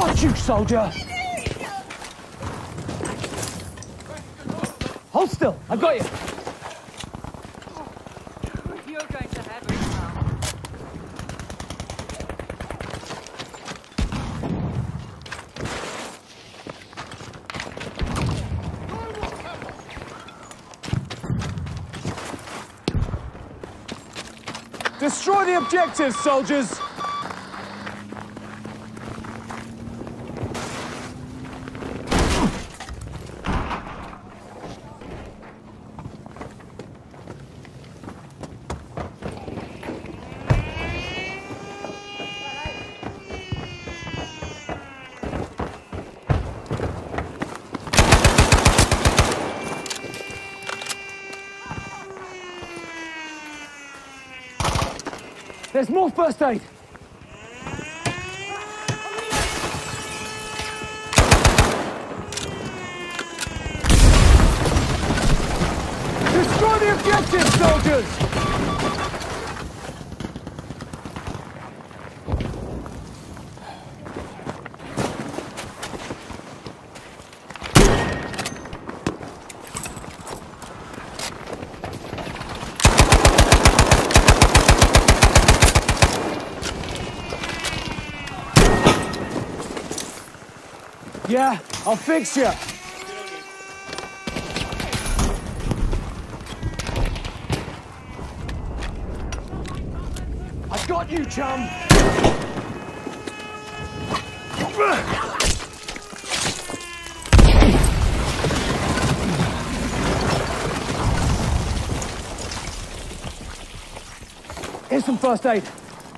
Got you, soldier! Hold still, I got you. You're going to have it now. Destroy the objectives, soldiers! There's more first aid! Destroy the objective, soldiers! Yeah, I'll fix you. I got you, chum. Here's some first aid.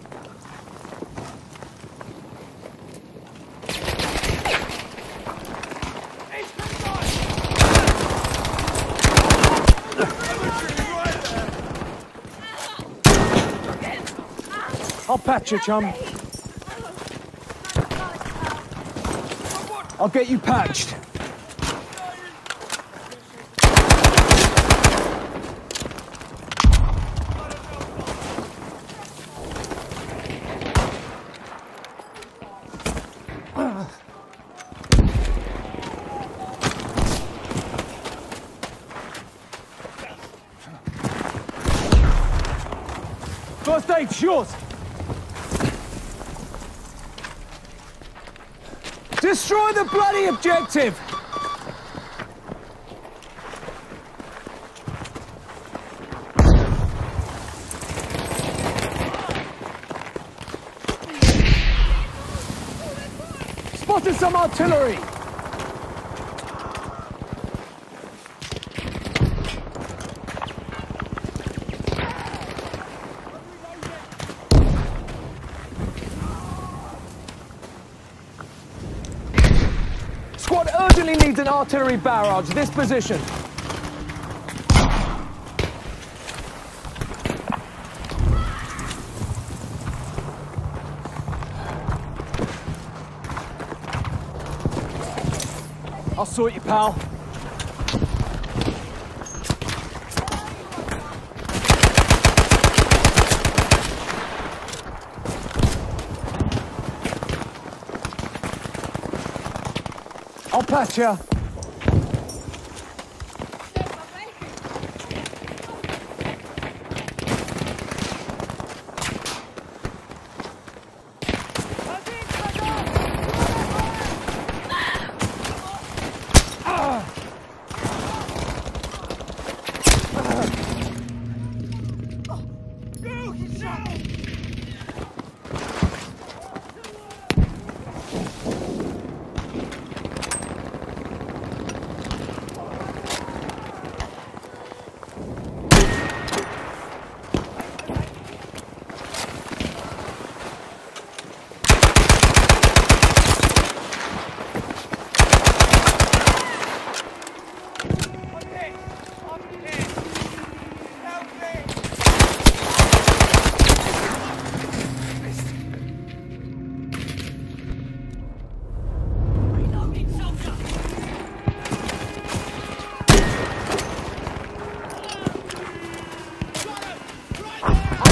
I'll patch you, chum. I'll get you patched. First aid's yours. Destroy the bloody objective! Spotted some artillery! Squad urgently needs an artillery barrage, this position. I'll sort you, pal. I'll patch you.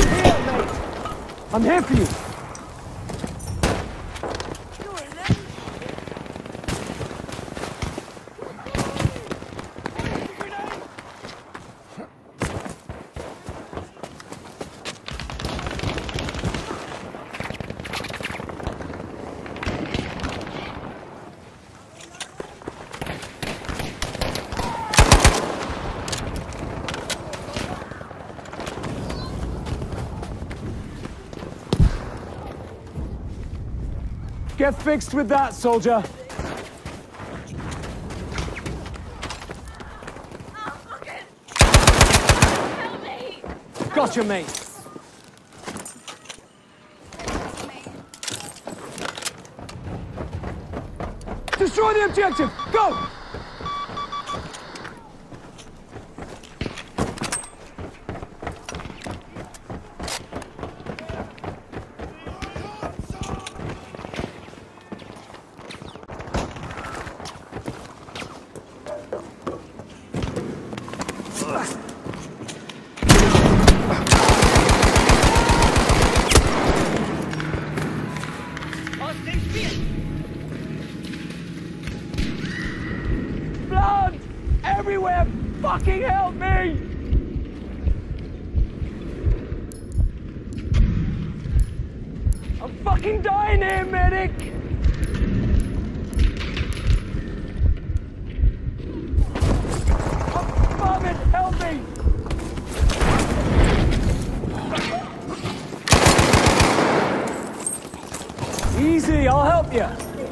I'm here for you. Get fixed with that, soldier. Oh, fucking... Help me! Gotcha, mate. Destroy the objective! Go! Blood! Everywhere! Fucking help me! I'm fucking dying here, medic! Oh, Mom, help me! Easy, I'll help you.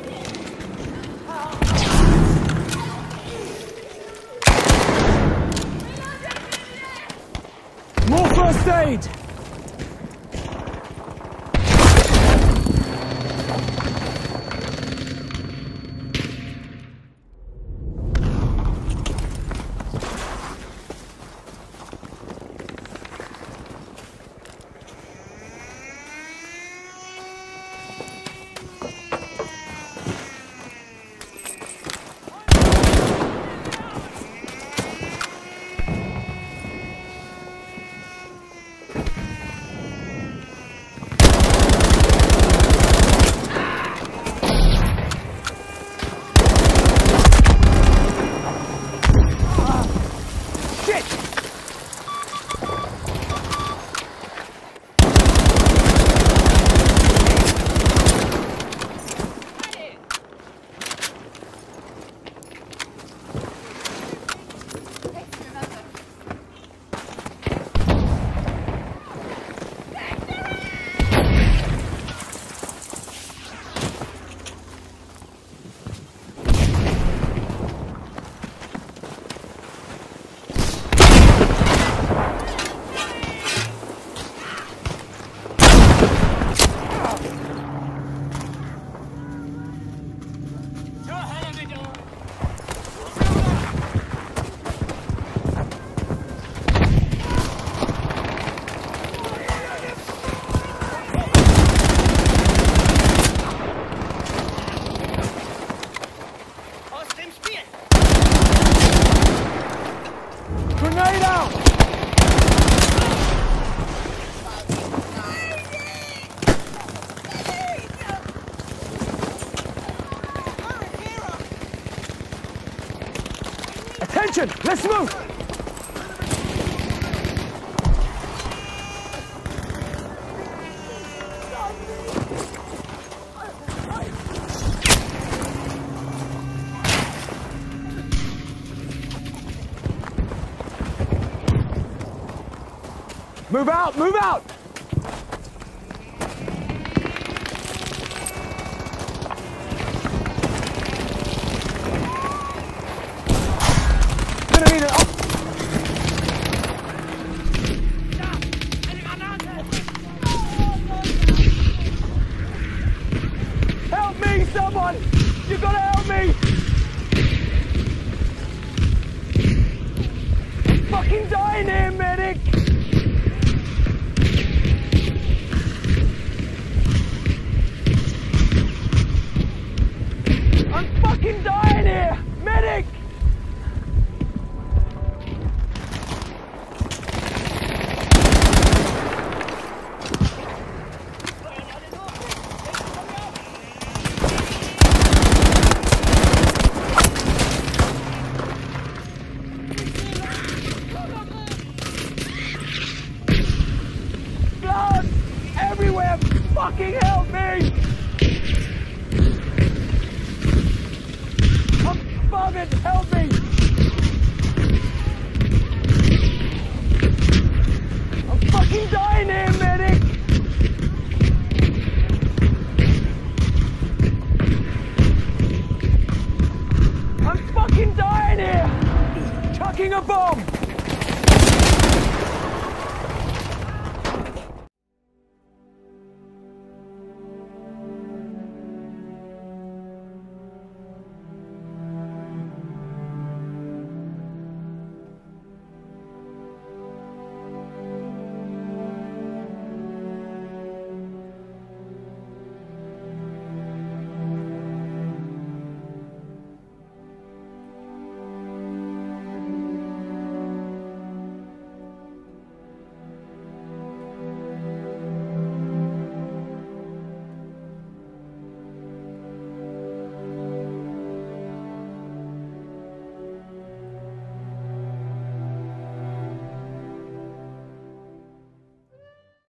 More first aid! Grenade out! Attention! Let's move! Move out! Move out! Gonna need it. Help me, someone! You gotta help me! I'm fucking dying here, medic! I'm fucking dying here! Medic! Blood! Everywhere! Fucking help me! Fucking help me! I'm fucking dying here, medic! Tracking a bomb!